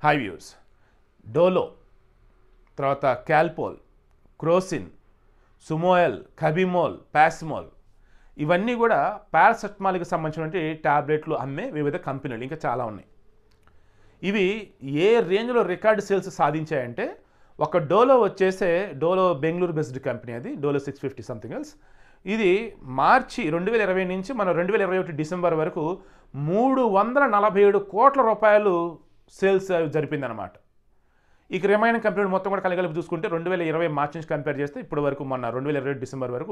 Hi views. Dolo, తర్వాత క్యాల్పోల్, Crocin, సుమోయల్, కబిమోల్, పాసిమోల్ ఇవన్నీ కూడా పారాసెటమాల్కి సంబంధించినటువంటి ట్యాబ్లెట్లు అమ్మే వివిధ కంపెనీలు, ఇంకా చాలా ఉన్నాయి. ఇవి ఏ రేంజ్లో రికార్డు సేల్స్ సాధించాయంటే, ఒక డోలో వచ్చేసే, డోలో బెంగళూరు బేస్డ్ కంపెనీ, అది డోలో 650 సంథింగ్ ఎల్స్. ఇది మార్చి 2020 నుంచి మనం 2021 డిసెంబర్ వరకు 347 కోట్ల రూపాయలు సేల్స్ జరిపిందనమాట. ఇక రిమైనింగ్ కంపెనీలు మొత్తం కూడా కలిపి చూసుకుంటే 2020 మార్చి నుంచి కంపేర్ చేస్తే ఇప్పటి వరకు మొన్న 2022 డిసెంబర్ వరకు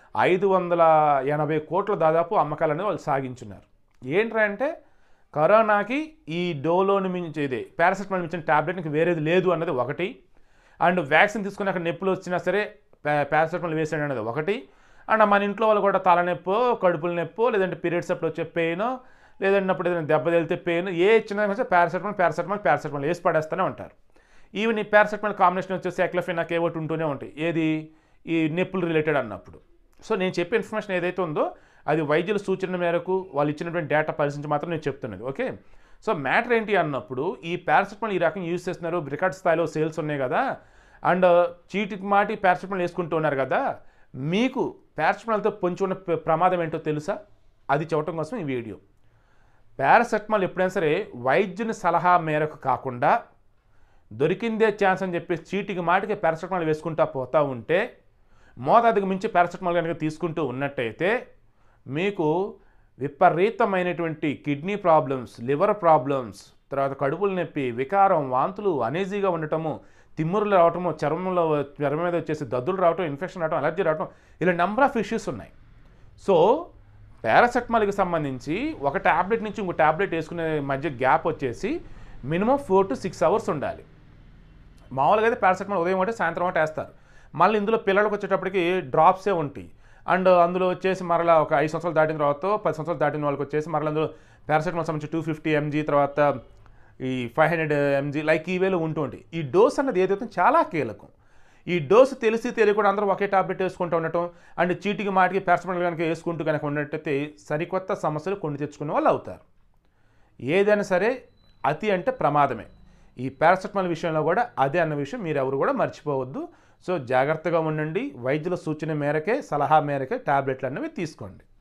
580 కోట్ల దాదాపు అమ్మకాలు అనేది వాళ్ళు సాగించున్నారు. ఏంట్రా అంటే, కరోనాకి ఈ డోలోని మించి, ఇది పారాసెటమాల్ మించిన ట్యాబ్లెట్కి వేరేది లేదు అన్నది ఒకటి, అండ్ వ్యాక్సిన్ తీసుకున్నాక నొప్పులు వచ్చినా సరే పారాసెటమాల్ వేసాడు అనేది ఒకటి, అండ్ మన ఇంట్లో వాళ్ళు కూడా తలనొప్పో, కడుపుల నొప్పో, లేదంటే పీరియడ్స్ అప్పుడు వచ్చే పెయిన్, లేదంటే అప్పుడు ఏదైనా దెబ్బ తగిలితే పెయిన్, ఏ చిన్న పారాసెటమాల్ వేసి పడేస్తూనే ఉంటారు. ఈవెన్ ఈ పారాసెటమాల్ కాంబినేషన్ వచ్చేసి ఎక్లఫెనాక్ ఒకటి ఉంటూనే ఉంటాయి, ఏది ఈ నొప్పులు రిలేటెడ్ అన్నప్పుడు. సో నేను చెప్పే ఇన్ఫర్మేషన్ ఏదైతే ఉందో అది వైద్యుల సూచన మేరకు వాళ్ళు ఇచ్చినటువంటి డేటా పరిశీలించి మాత్రం నేను చెప్తున్నది, ఓకే. సో మ్యాటర్ ఏంటి అన్నప్పుడు, ఈ పారాసెటమాల్ ఈ రకంగా యూజ్ చేస్తున్నారు, రికార్డ్ స్థాయిలో సేల్స్ ఉన్నాయి కదా, అండ్ చీటికి మాటి పారాసెటమాల్ వేసుకుంటూ ఉన్నారు కదా, మీకు పారాసెటమాల్తో పొంచి ఉన్న ప్రమాదం ఏంటో తెలుసా? అది చెప్పడం కోసం ఈ వీడియో. పారాసెటమాల్ ఎప్పుడైనా సరే వైద్యుని సలహా మేరకు కాకుండా దొరికిందే ఛాన్స్ అని చెప్పేసి చీటికి మాటికి పారాసెటమాల్ వేసుకుంటూ పోతూ ఉంటే, మోతాదుకు మించి పారాసెటమాల్ కనుక తీసుకుంటూ ఉన్నట్టయితే మీకు విపరీతమైనటువంటి కిడ్నీ ప్రాబ్లమ్స్, లివర్ ప్రాబ్లమ్స్, తర్వాత కడుపుల నొప్పి, వికారం, వాంతులు, అనీజీగా ఉండటము, తిమ్మురులు రావటము, చర్మం మీద వచ్చేసి దద్దులు రావటం, ఇన్ఫెక్షన్ రావటం, అలర్జీ రావటం, ఇలా నెంబర్ ఆఫ్ ఇష్యూస్ ఉన్నాయి. సో పారాసెటమాల్కి సంబంధించి ఒక ట్యాబ్లెట్ నుంచి ఇంకో ట్యాబ్లెట్ వేసుకునే మధ్య గ్యాప్ వచ్చేసి మినిమం 4 to 6 అవర్స్ ఉండాలి. మామూలుగా అయితే పారాసెటమాల్ ఉదయం ఒకటి సాయంత్రం ఒకటి వేస్తారు. మళ్ళీ ఇందులో పిల్లలకు వచ్చేటప్పటికి డ్రాప్సే ఉంటాయి, అండ్ అందులో వచ్చేసి మరలా ఒక 5 సంవత్సరాలు దాటిన తర్వాత 10 సంవత్సరాలు దాటిన వాళ్ళకి వచ్చేసి మరలా అందులో పారాసెటమాల్ సంబంధించి 250 mg, తర్వాత ఈ 500 mg లైక్ ఈ వేలో ఉంటూ ఉంటాయి. ఈ డోస్ అన్నది ఏదైతే చాలా కీలకం. ఈ డోసు తెలిసి తెలియకుండా అందరూ ఒకే టాబ్లెట్ వేసుకుంటూ ఉండటం, అండ్ చీటికి మాటికి పారాసెటమాల్ కనుక వేసుకుంటూ కనుక ఉన్నట్టయితే సరికొత్త సమస్యలు కొని తెచ్చుకునే వాళ్ళు అవుతారు. ఏదైనా సరే అతి అంటే ప్రమాదమే. ఈ పారాసెటమాల్ విషయంలో కూడా అదే అన్న విషయం మీరు ఎవరు కూడా మర్చిపోవద్దు. సో జాగ్రత్తగా ఉండండి, వైద్యుల సూచన మేరకే, సలహా మేరకే టాబ్లెట్లు అన్నవి తీసుకోండి.